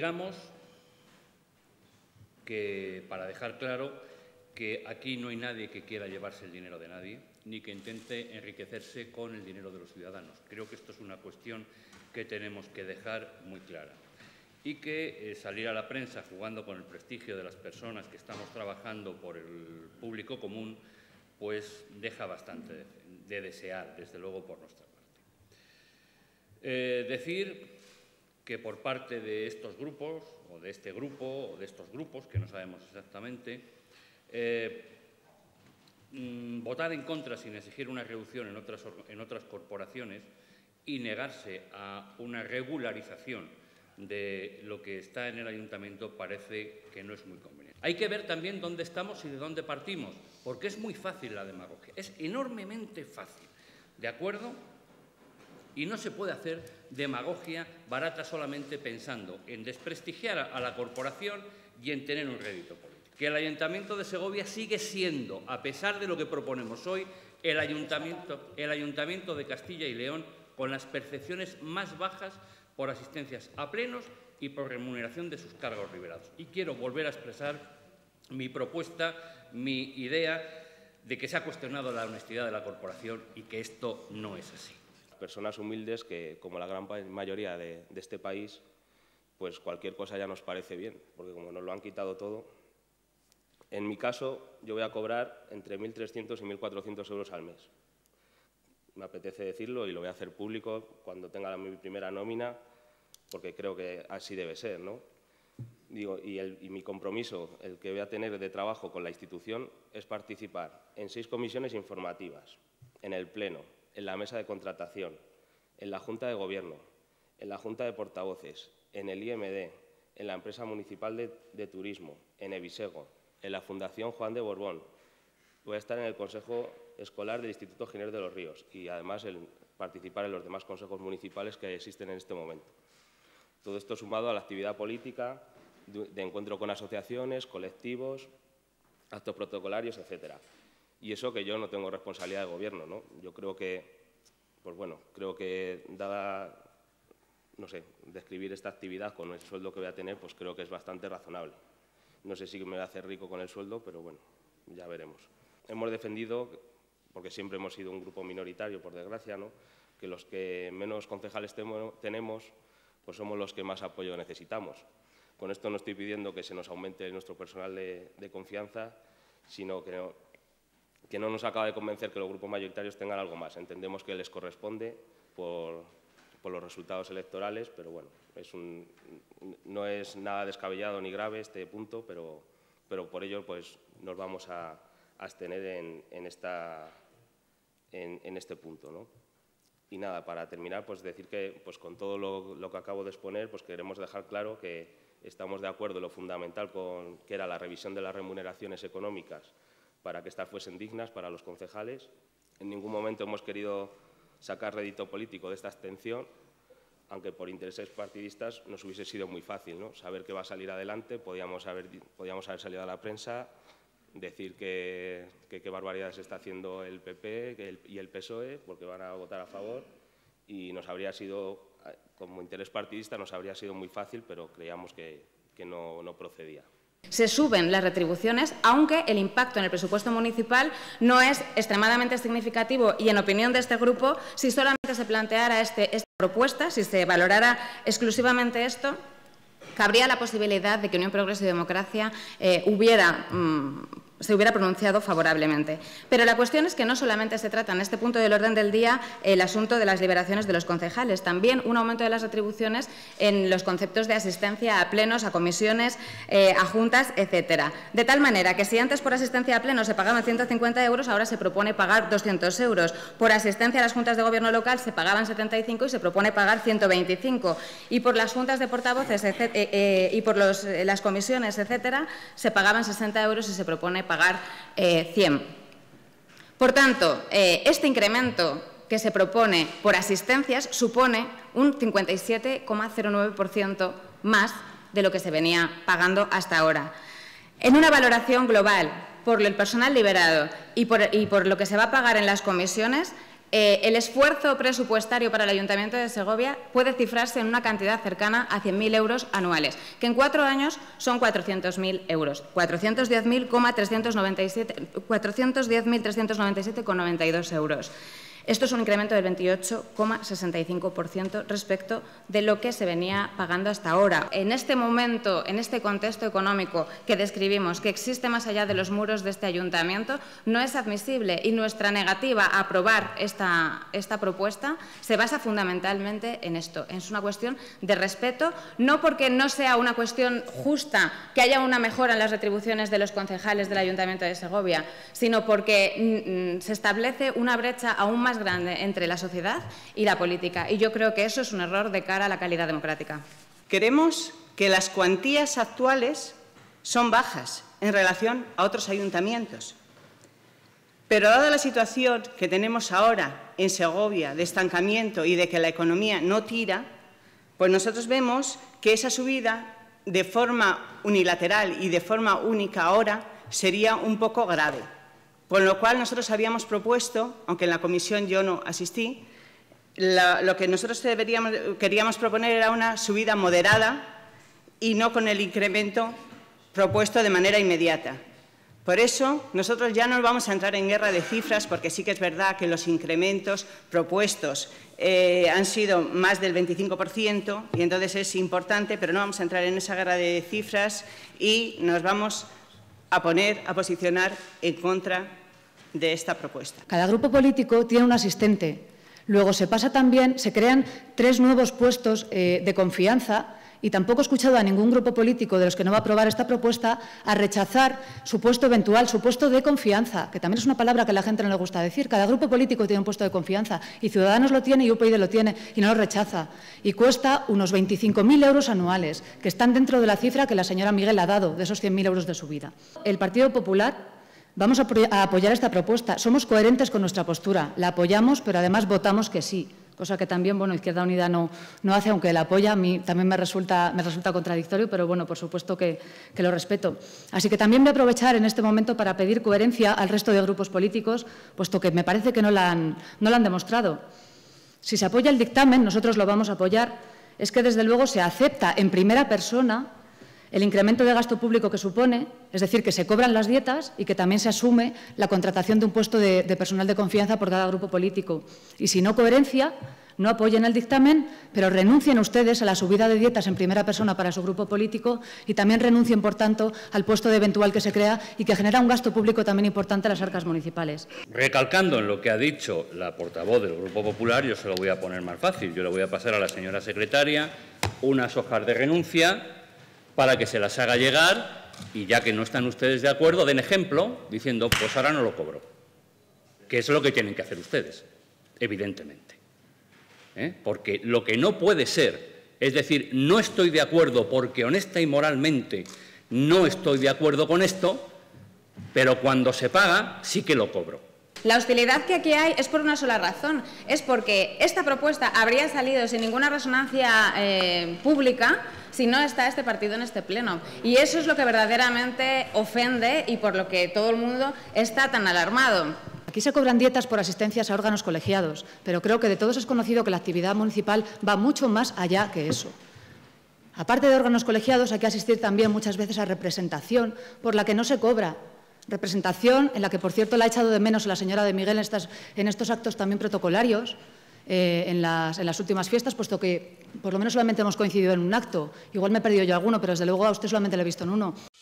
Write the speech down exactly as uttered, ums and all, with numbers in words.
digamos que, para dejar claro, que aquí no hay nadie que quiera llevarse el dinero de nadie, ni que intente enriquecerse con el dinero de los ciudadanos. Creo que esto es una cuestión que tenemos que dejar muy clara. Y que eh, salir a la prensa jugando con el prestigio de las personas que estamos trabajando por el público común, pues deja bastante de, de desear, desde luego, por nuestra parte. Eh, decir que por parte de estos grupos, o de este grupo, o de estos grupos, que no sabemos exactamente, eh, mmm, votar en contra sin exigir una reducción en otras, en otras corporaciones y negarse a una regularización de lo que está en el ayuntamiento parece que no es muy conveniente. Hay que ver también dónde estamos y de dónde partimos, porque es muy fácil la demagogia, es enormemente fácil, ¿de acuerdo? Y no se puede hacer demagogia barata solamente pensando en desprestigiar a la corporación y en tener un rédito político. Que el Ayuntamiento de Segovia sigue siendo, a pesar de lo que proponemos hoy, el Ayuntamiento, el Ayuntamiento de Castilla y León con las percepciones más bajas por asistencias a plenos y por remuneración de sus cargos liberados. Y quiero volver a expresar mi propuesta, mi idea de que se ha cuestionado la honestidad de la corporación y que esto no es así. Personas humildes que, como la gran mayoría de, de este país, pues cualquier cosa ya nos parece bien, porque como nos lo han quitado todo. En mi caso, yo voy a cobrar entre mil trescientos y mil cuatrocientos euros al mes. Me apetece decirlo y lo voy a hacer público cuando tenga mi primera nómina, porque creo que así debe ser, ¿no? Digo, y, el, y mi compromiso, el que voy a tener de trabajo con la institución, es participar en seis comisiones informativas, en el Pleno, en la mesa de contratación, en la Junta de Gobierno, en la Junta de Portavoces, en el I M D, en la Empresa Municipal de, de Turismo, en Evisego, en la Fundación Juan de Borbón. Voy a estar en el Consejo Escolar del Instituto Giner de los Ríos y, además, el participar en los demás consejos municipales que existen en este momento. Todo esto sumado a la actividad política, de, de encuentro con asociaciones, colectivos, actos protocolarios, etcétera. Y eso que yo no tengo responsabilidad de gobierno, ¿no? Yo creo que, pues bueno, creo que dada, no sé, describir esta actividad con el sueldo que voy a tener, pues creo que es bastante razonable. No sé si me voy a hacer rico con el sueldo, pero bueno, ya veremos. Hemos defendido, porque siempre hemos sido un grupo minoritario, por desgracia, ¿no?, que los que menos concejales tenemos, pues somos los que más apoyo necesitamos. Con esto no estoy pidiendo que se nos aumente nuestro personal de, de confianza, sino que no, que no nos acaba de convencer que los grupos mayoritarios tengan algo más. Entendemos que les corresponde por, por los resultados electorales, pero bueno, es un, no es nada descabellado ni grave este punto, pero, pero por ello pues, nos vamos a, a abstener en, en, esta, en, en este punto, ¿no? Y nada, para terminar, pues decir que pues, con todo lo, lo que acabo de exponer, pues queremos dejar claro que estamos de acuerdo en lo fundamental con que era la revisión de las remuneraciones económicas para que éstas fuesen dignas para los concejales. En ningún momento hemos querido sacar rédito político de esta abstención, aunque por intereses partidistas nos hubiese sido muy fácil, ¿no?, saber que va a salir adelante, podíamos haber, podíamos haber salido a la prensa, decir que qué barbaridades está haciendo el P P que el, y el P S O E, porque van a votar a favor, y nos habría sido, como interés partidista, nos habría sido muy fácil, pero creíamos que, que no, no procedía. Se suben las retribuciones, aunque el impacto en el presupuesto municipal no es extremadamente significativo y, en opinión de este grupo, si solamente se planteara este, esta propuesta, si se valorara exclusivamente esto, cabría la posibilidad de que Unión Progreso y Democracia eh, hubiera, mmm, se hubiera pronunciado favorablemente. Pero la cuestión es que no solamente se trata en este punto del orden del día el asunto de las liberaciones de los concejales, también un aumento de las retribuciones en los conceptos de asistencia a plenos, a comisiones, eh, a juntas, etcétera. De tal manera que si antes por asistencia a plenos se pagaban ciento cincuenta euros, ahora se propone pagar doscientos euros. Por asistencia a las juntas de gobierno local se pagaban setenta y cinco y se propone pagar ciento veinticinco. Y por las juntas de portavoces etcétera, eh, eh, y por los, eh, las comisiones, etcétera, se pagaban sesenta euros y se propone pagar eh, cien. Por tanto, eh, este incremento que se propone por asistencias supone un cincuenta y siete coma cero nueve por ciento más de lo que se venía pagando hasta ahora. En una valoración global por el personal liberado y por, y por lo que se va a pagar en las comisiones, Eh, el esfuerzo presupuestario para el Ayuntamiento de Segovia puede cifrarse en una cantidad cercana a cien mil euros anuales, que en cuatro años son cuatrocientos mil euros, cuatrocientos diez mil trescientos noventa y siete coma noventa y dos euros. Esto es un incremento del veintiocho coma sesenta y cinco por ciento respecto de lo que se venía pagando hasta ahora. En este momento, en este contexto económico que describimos, que existe más allá de los muros de este ayuntamiento, no es admisible, y nuestra negativa a aprobar esta, esta propuesta se basa fundamentalmente en esto. Es una cuestión de respeto, no porque no sea una cuestión justa que haya una mejora en las retribuciones de los concejales del Ayuntamiento de Segovia, sino porque mm, se establece una brecha aún más grande entre la sociedad y la política, y yo creo que eso es un error de cara a la calidad democrática. Creemos que las cuantías actuales son bajas en relación a otros ayuntamientos, pero dada la situación que tenemos ahora en Segovia de estancamiento y de que la economía no tira, pues nosotros vemos que esa subida de forma unilateral y de forma única ahora sería un poco grave. Con lo cual, nosotros habíamos propuesto, aunque en la comisión yo no asistí, la, lo que nosotros deberíamos, queríamos proponer era una subida moderada y no con el incremento propuesto de manera inmediata. Por eso, nosotros ya no vamos a entrar en guerra de cifras, porque sí que es verdad que los incrementos propuestos eh, han sido más del veinticinco por ciento, y entonces es importante, pero no vamos a entrar en esa guerra de cifras y nos vamos a poner, a posicionar en contra de esta propuesta. Cada grupo político tiene un asistente. Luego se pasa también, se crean tres nuevos puestos eh, de confianza, y tampoco he escuchado a ningún grupo político de los que no va a aprobar esta propuesta a rechazar su puesto eventual, su puesto de confianza, que también es una palabra que a la gente no le gusta decir. Cada grupo político tiene un puesto de confianza, y Ciudadanos lo tiene y U P YD lo tiene, y no lo rechaza. Y cuesta unos veinticinco mil euros anuales, que están dentro de la cifra que la señora Miguel ha dado, de esos cien mil euros de subida. El Partido Popular vamos a apoyar esta propuesta. Somos coherentes con nuestra postura. La apoyamos, pero además votamos que sí. Cosa que también, bueno, Izquierda Unida no, no hace, aunque la apoya, a mí también me resulta, me resulta contradictorio, pero bueno, por supuesto que, que lo respeto. Así que también voy a aprovechar en este momento para pedir coherencia al resto de grupos políticos, puesto que me parece que no la han, no la han demostrado. Si se apoya el dictamen, nosotros lo vamos a apoyar, es que desde luego se acepta en primera persona el incremento de gasto público que supone, es decir, que se cobran las dietas y que también se asume la contratación de un puesto de, de personal de confianza por cada grupo político. Y si no coherencia, no apoyen el dictamen, pero renuncien ustedes a la subida de dietas en primera persona para su grupo político y también renuncien, por tanto, al puesto de eventual que se crea y que genera un gasto público también importante a las arcas municipales. Recalcando en lo que ha dicho la portavoz del Grupo Popular, yo se lo voy a poner más fácil. Yo le voy a pasar a la señora secretaria unas hojas de renuncia para que se las haga llegar y, ya que no están ustedes de acuerdo, den ejemplo diciendo, pues ahora no lo cobro, que es lo que tienen que hacer ustedes, evidentemente. ¿Eh? Porque lo que no puede ser, es decir, no estoy de acuerdo porque honesta y moralmente no estoy de acuerdo con esto, pero cuando se paga sí que lo cobro. La hostilidad que aquí hay es por una sola razón, es porque esta propuesta habría salido sin ninguna resonancia eh, pública si no está este partido en este pleno. Y eso es lo que verdaderamente ofende y por lo que todo el mundo está tan alarmado. Aquí se cobran dietas por asistencias a órganos colegiados, pero creo que de todos es conocido que la actividad municipal va mucho más allá que eso. Aparte de órganos colegiados, hay que asistir también muchas veces a representación por la que no se cobra. Representación en la que, por cierto, la ha echado de menos la señora de Miguel en, estas, en estos actos también protocolarios, eh, en, las, en las últimas fiestas, puesto que por lo menos solamente hemos coincidido en un acto. Igual me he perdido yo alguno, pero desde luego a usted solamente le he visto en uno.